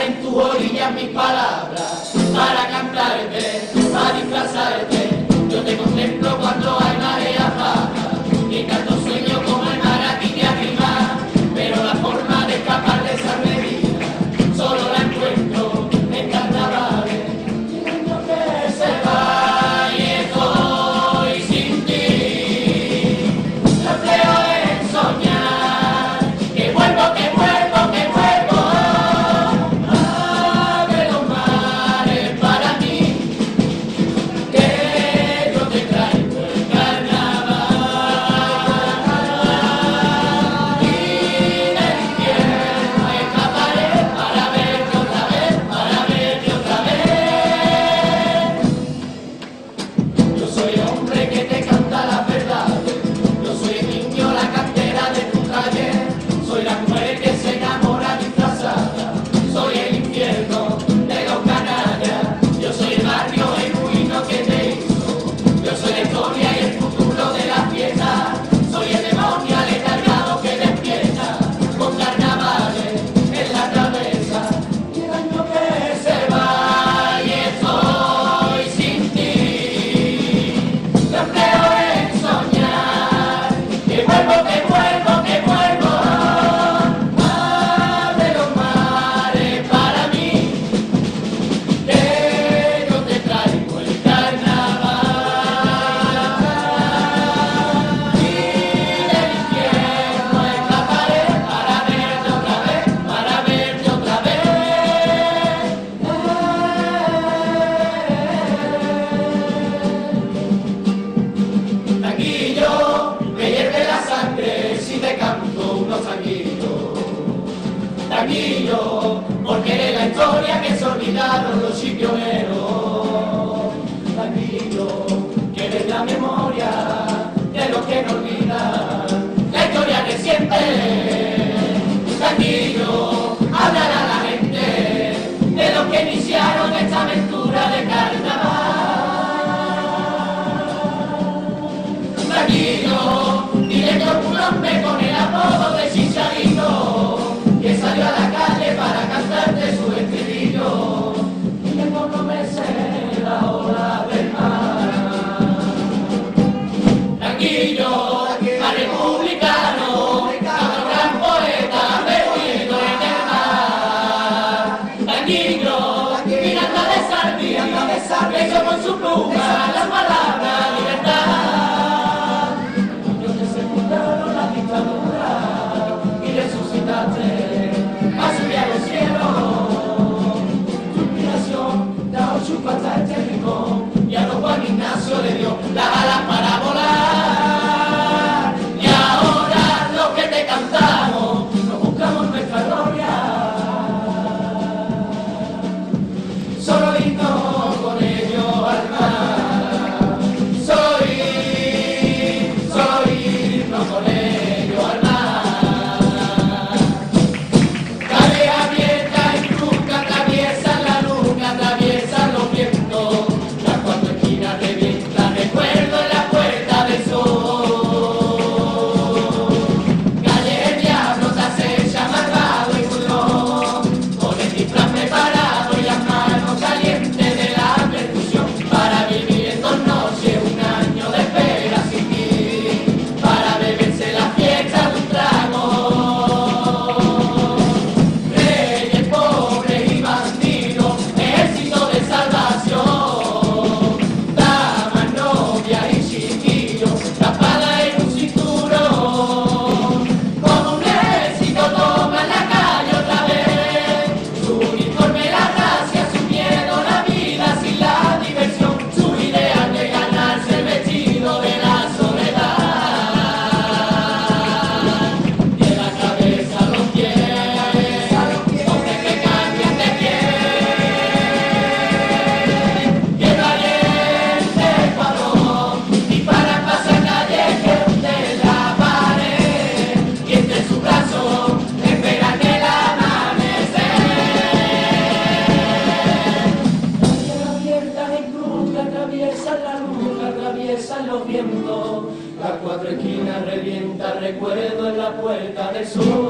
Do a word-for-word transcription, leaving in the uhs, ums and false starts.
en tus orillas mis palabras, para cantarte, para disfrazarte. Yo te contemplo cuando hay marea baja, y tanto sueño como el mar a ti te arriba, pero la forma de escapar de esa medida solo la encuentro en carnavales. Y el año que se va y estoy sin ti, lo creo en soñar, que vuelvo, que vuelvo, que vuelvo. Abre los mares para mí, que yo te traigo el carnaval. Y del infierno escaparé para verte otra vez, para verte otra vez. Yo soy el hombre que te canta la verdad, yo soy el niño, la cantera de tu calle, soy la mujer que se enamora disfrazada, soy el infierno de los canallas, yo soy el barrio genuino que te hizo, yo soy la historia y el futuro de la fiesta, soy el demonio aletargado que despierta con carnavales en la cabeza. Y el año que se va y estoy sin ti, lo creo en soñar, que vuelvo, que vuelvo, que vuelvo. Abre los mares para mí, que yo te traigo el carnaval. Y del infierno escaparé para verte otra vez, para verte otra vez. Tanguillo, me hierve la sangre si te canto unos tanguillos. Tanguillo, porque eres la historia que se olvidaron los chiquioneros. Tanguillo, que eres la memoria de los que no olvidan la historia que siempre. Tanguillo, hablar a la gente de los que iniciaron esta aventura de carnaval. Tanguillo, dile que un hombre con el apodo de Chicharito, que salió a la calle para cantarte su estribillo, y en pocos meses la ola del mar. Tanguillo, a republicano, otro gran poeta bebiendo en el mar. Tanguillo, Miranda de Sardi, hecho con su pluma la palabra libertad. Yo te sepultaron la dictadura y resucitaste a subir a los cielos. Tu inspiración da ocho patas este ritmo y a don Juan Ignacio le dio las alas para volar. Y ahora los que te cantamos nos buscamos nuestra gloria, solo irnos con ellos al mar. Soy, soy irnos con ellos al mar. Calle abierta en cruz que atraviesan la luna, atraviesan los vientos, las cuatro esquinas revientan recuerdo en la puerta del sol. Calle el diablo te acecha malvado y burlón, con el disfraz preparado y las manos calientes de la percusión, para vivir en dos noches un año de espera sin ti, para beberse la fiesta de un trago. Reyes, pobres y bandidos, ejército de salvación, damas, novias y chiquillos, la espada en un cinturón, como un ejército toman la calle otra vez, su uniforme, la gracia, su miedo, la vida sin la diversión, su idea de ganarse el vestido de la soledad, y en la cabeza los pies, hombres que cambian de piel, que el valiente Ecuador dispara en pasacalles que hunden la pared, y entre sus brazos esperan el amanecer. Calle abierta en cruz que atraviesan la luz, que atraviesan los vientos, las cuatro esquinas revienta recuerdo en la puerta del sur.